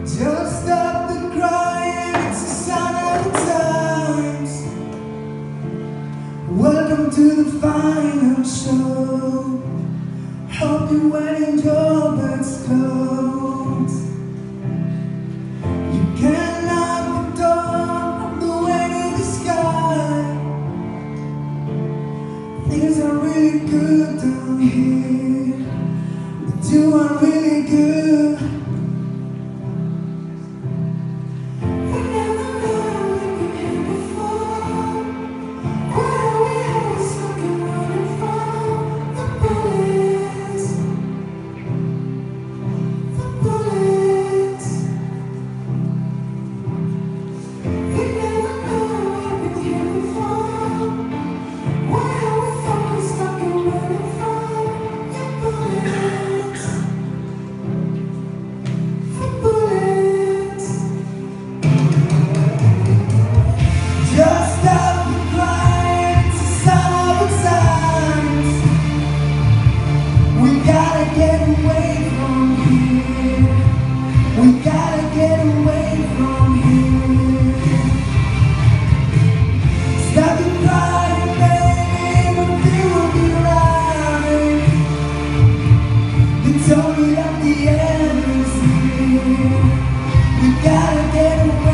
Don't stop the crying, it's a sign of the times. Welcome to the final show. Hope you're wearing your best clothes. You can't lock the door on the way to the sky. Things are really good down here, but you are really good. Just stop the crying, it's a sign of the times. We gotta get away from here. We gotta get away from here. Stop the crying, baby, but they will be right. They told me that the end is here. We gotta get away.